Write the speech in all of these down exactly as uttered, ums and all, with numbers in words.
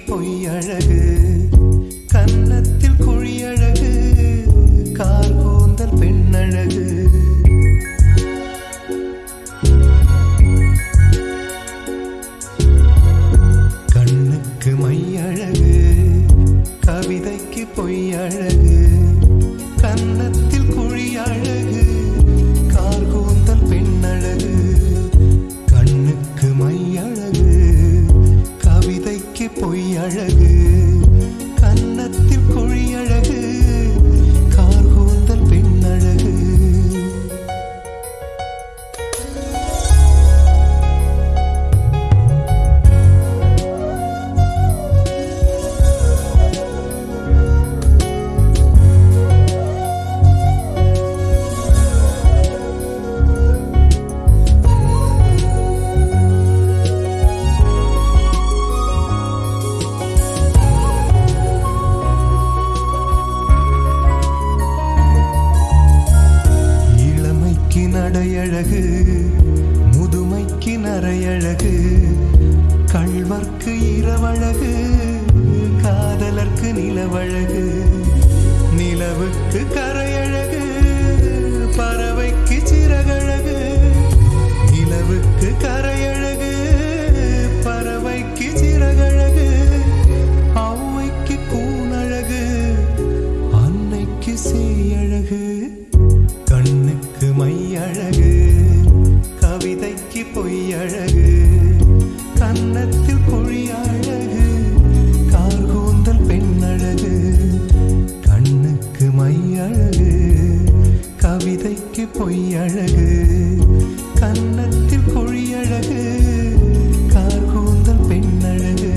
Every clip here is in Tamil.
பொய்யழகு கன்னத்தில் குழியழகு கார்கூந்தல் பெண்ணழகு கண்ணுக்கு மையழகு கவிதைக்கு பொய்யழகு கன்னத்தில் குழியழகு கார்கூந்தல் பெண்ணழகு கண்ணுக்கு மையழகு கவிதைக்கு பொய்யழகு கன்னத்தில் குழியழகு கார்கூந்தல் பெண்ணழகு நடையழகு முதுமைக்கு நரையழகு கள்வர்க்கு இரவழகு காதலர்க்கு நிலவழகு நிலவுக்கு கரையழகு பறவைக்கு சிறகழகு நிலவுக்கு கரையழகு பறவைக்கு சிறகழகு ஔவைக்கு கூனழகு அன்னைக்கு சேயழகு கண்ணுக்கு மையழகு கவிதைக்கு பொய்யழகு கன்னத்தில் குழியழகு கார்கூந்தல் பெண்ணழகு கண்ணுக்கு மையழகு கவிதைக்கு பொய்யழகு கன்னத்தில் குழியழகு கார்கூந்தல் பெண்ணழகு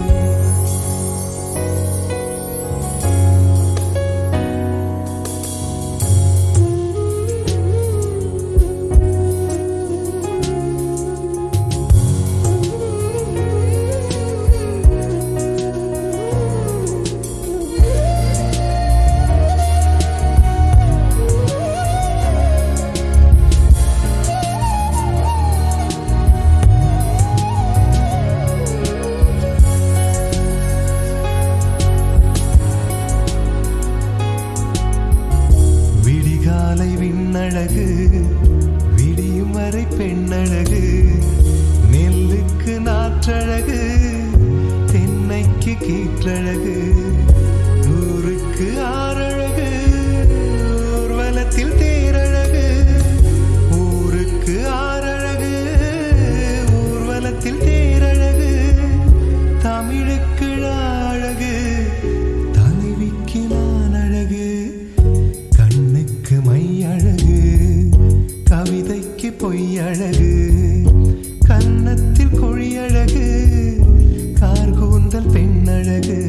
விடிகாலை விண்ணழகு விடியும் வரை பெண்ணழகு நெல்லுக்கு நாற்றழகு தென்னைக்கு கீற்றழகு ஊருக்கு ஆறழகு ஊர்வலத்தில் தேரழகு ஊருக்கு ஆறழகு ஊர்வலத்தில் தேரழகு தமிழுக்கு அழகு தலைவிக்கு நான் அழகு கண்ணுக்கு மையழகு கவிதைக்கு பொய்யழகு கன்னத்தில் குழியழகு கார்கூந்தல் பெண்ணழகு